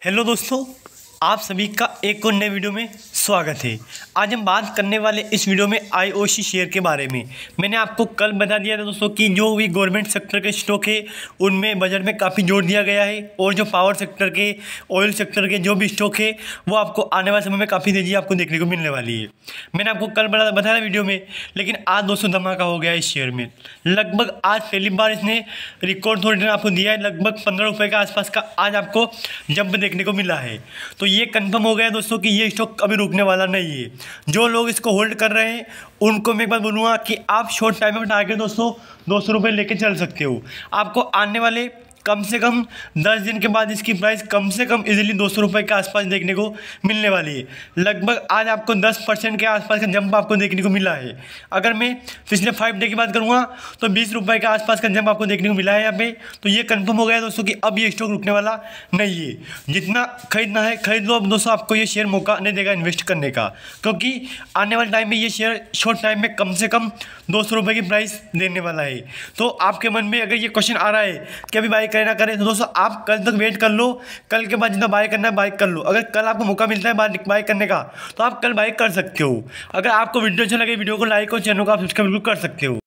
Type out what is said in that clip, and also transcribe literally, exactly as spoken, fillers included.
Hello दोस्तों, आप सभी का एक और नए वीडियो में स्वागत है। आज हम बात करने वाले इस वीडियो में आईओसी शेयर के बारे में। मैंने आपको कल बता दिया था दोस्तों कि जो भी गवर्नमेंट सेक्टर के स्टॉक है उनमें बजट में काफ़ी जोर दिया गया है, और जो पावर सेक्टर के, ऑयल सेक्टर के जो भी स्टॉक है वो आपको आने वाले समय में काफ़ी तेजी आपको देखने को मिलने वाली है। मैंने आपको कल बता बताया वीडियो में, लेकिन आज दोस्तों धमाका हो गया है इस शेयर में। लगभग आज पहली बार इसने रिकॉर्ड रिटर्न आपको दिया है, लगभग पंद्रह रुपये के आसपास का आज आपको जंप देखने को मिला है। तो ये कंफर्म हो गया दोस्तों कि ये स्टॉक कभी रुकने वाला नहीं है। जो लोग इसको होल्ड कर रहे हैं उनको मैं एक बार बोलूँगा कि आप शॉर्ट टाइम में टारगेट दोस्तों दो सौ रुपये लेके चल सकते हो। आपको आने वाले कम से कम दस दिन के बाद इसकी प्राइस कम से कम इजीली दो सौ रुपये के आसपास देखने को मिलने वाली है। लगभग आज आपको दस परसेंट के आसपास का जंप आपको देखने को मिला है। अगर मैं पिछले फाइव डे की बात करूँगा तो बीस रुपये के आसपास का जंप आपको देखने को मिला है यहाँ पे। तो ये कंफर्म हो गया है दोस्तों कि अब ये स्टॉक रुकने वाला नहीं है। जितना खरीदना है खरीद लो अब दोस्तों, आपको ये शेयर मौका नहीं देगा इन्वेस्ट करने का, क्योंकि आने वाले टाइम में ये शेयर शॉर्ट टाइम में कम से कम दो सौ रुपये की प्राइस देने वाला है। तो आपके मन में अगर ये क्वेश्चन आ रहा है कि अभी बाई करें ना करें, तो दोस्तों आप कल तक वेट कर लो। कल के बाद जितना बाय करना है बाय कर लो। अगर कल आपको मौका मिलता है बाय करने का तो आप कल बाय कर सकते हो। अगर आपको वीडियो अच्छा लगे वीडियो को लाइक और चैनल को आप सब्सक्राइब बिल्कुल कर सकते हो।